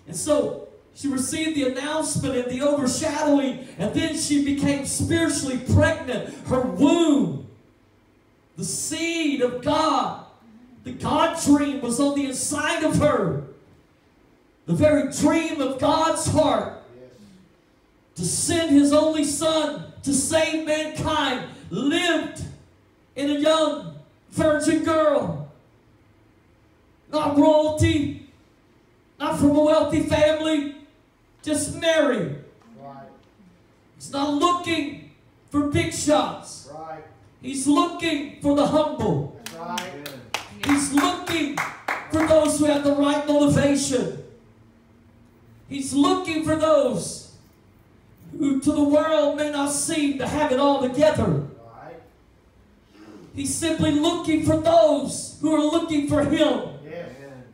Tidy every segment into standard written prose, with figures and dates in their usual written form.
And so she received the announcement and the overshadowing, and then she became spiritually pregnant. Her womb, the seed of God, the God dream was on the inside of her. The very dream of God's heart to send His only Son to save mankind lived in a young virgin girl. Not royalty, not from a wealthy family, just Mary. Right. He's not looking for big shots. Right. He's looking for the humble. Right. He's looking for those who have the right motivation. He's looking for those who to the world may not seem to have it all together. Right. He's simply looking for those who are looking for Him. Yes.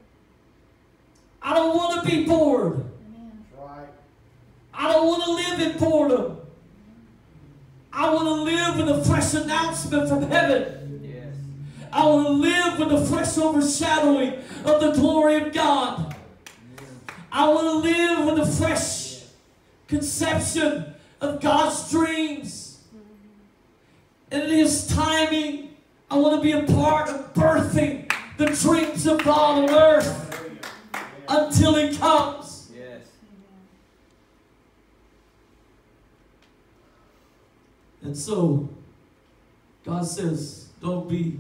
I don't want to be bored. Right. I don't want to live in boredom. I want to live with a fresh announcement from heaven. Yes. I want to live with the fresh overshadowing of the glory of God. I want to live with a fresh conception of God's dreams. And in His timing, I want to be a part of birthing the dreams of God on earth until He comes. Yes. And so, God says, don't be,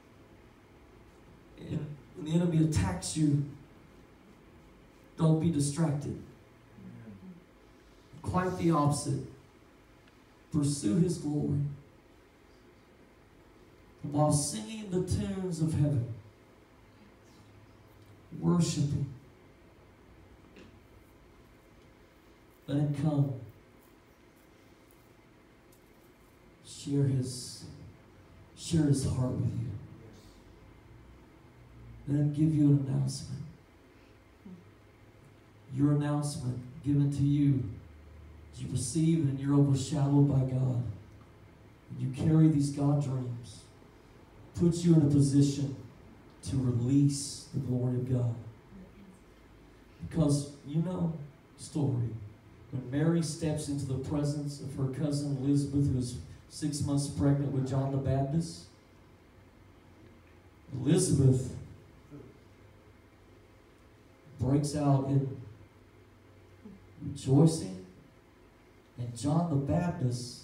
when the enemy attacks you, don't be distracted. Quite the opposite. Pursue His glory. While singing the tunes of heaven, worshiping, let Him come. Share His heart with you. Let Him give you an announcement. Your announcement given to you, you receive and you're overshadowed by God. You carry these God dreams, puts you in a position to release the glory of God. Because you know the story. When Mary steps into the presence of her cousin Elizabeth, who is 6 months pregnant with John the Baptist, Elizabeth breaks out in rejoicing, and John the Baptist,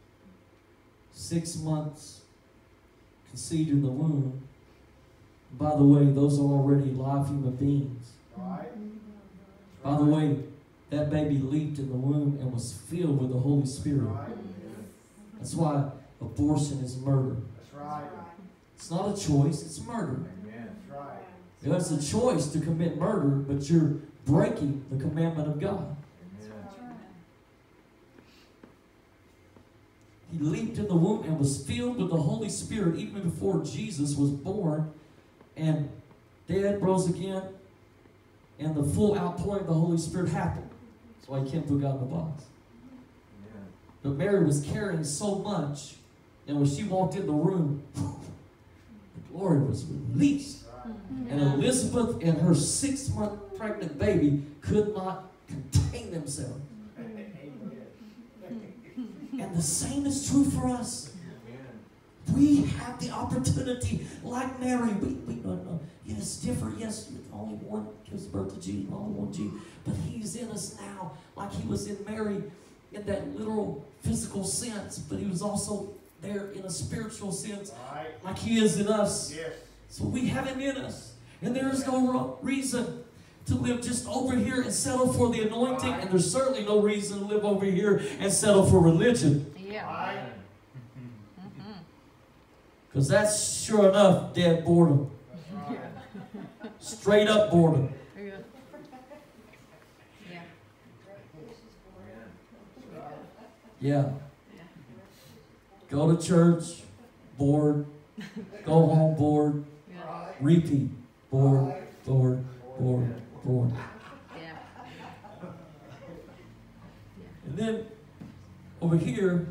6 months conceived in the womb. By the way, those are already live human beings. Right. By the way, that baby leaped in the womb and was filled with the Holy Spirit. Right. That's why abortion is murder. That's right. It's not a choice, it's murder. Amen. That's right. It's a choice to commit murder, but you're breaking the commandment of God. He leaped in the womb and was filled with the Holy Spirit even before Jesus was born, and dead, rose again, and the full outpouring of the Holy Spirit happened. That's why He can't put God in the box. But Mary was carrying so much, and when she walked in the room, the glory was released. And Elizabeth and her 6-month pregnant baby could not contain themselves. And the same is true for us. We have the opportunity, like Mary. We don't know. Yeah, it's different. Yes, only one gives birth to Jesus, only one Jesus. But He's in us now, like He was in Mary in that literal physical sense. But He was also there in a spiritual sense, like He is in us. Yes. So we have Him in us. And there is no reason to live just over here and settle for the anointing. And there's certainly no reason to live over here and settle for religion. Yeah. Because that's sure enough dead boredom. Straight up boredom. Yeah. Go to church, bored. Go home, bored. Repeat. Bored, bored, bored, bored. And then over here,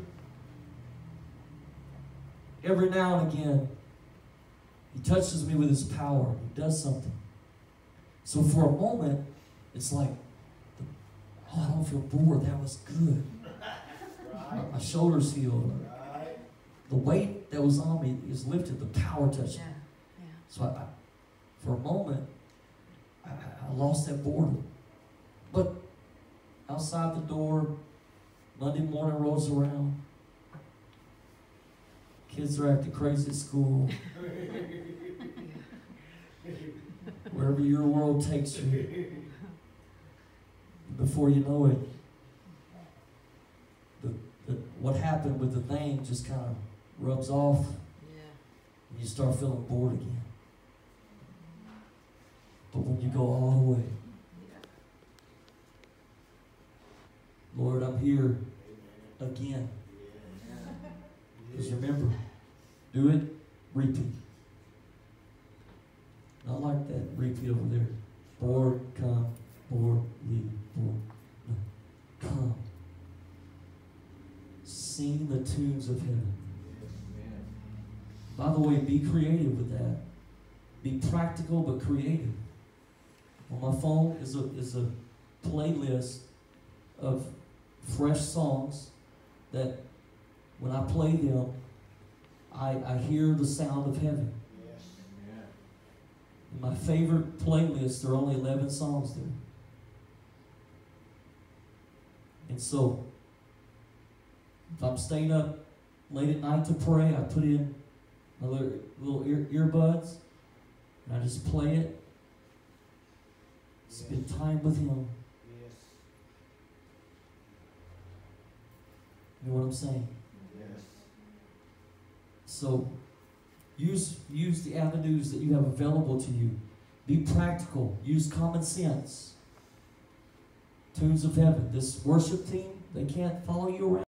every now and again, He touches me with His power. He does something. So for a moment, It's like, oh, I don't feel bored. That was good. Right. My shoulders healed. Right. The weight that was on me is lifted. The power touched me. Yeah. So for a moment, I lost that boredom. But outside the door, Monday morning rolls around. Kids are acting crazy at school. Wherever your world takes you, before you know it, what happened with the thing just kind of rubs off, and you start feeling bored again. But when you go all the way, Lord, I'm here again. Because remember, do it, repeat. Not like that repeat over there. Bored, come, bored, leave, bored. No. Come. Sing the tunes of heaven. By the way, be creative with that. Be practical but creative. On my phone is a playlist of fresh songs that when I play them, I hear the sound of heaven. In my favorite playlist, there are only 11 songs there. And so, if I'm staying up late at night to pray, I put in my little earbuds, and I just play it. Spend time with Him. Yes. You know what I'm saying? Yes. So, use the avenues that you have available to you. Be practical. Use common sense. Tunes of heaven. This worship team, they can't follow you around.